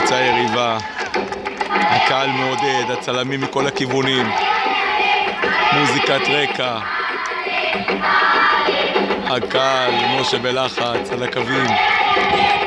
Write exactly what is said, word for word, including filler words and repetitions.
הקבוצה היריבה. הקהל מעודד, הצלמים מכל הכיוונים, מוזיקת רקע, הקהל, משה בלחץ על הקווים.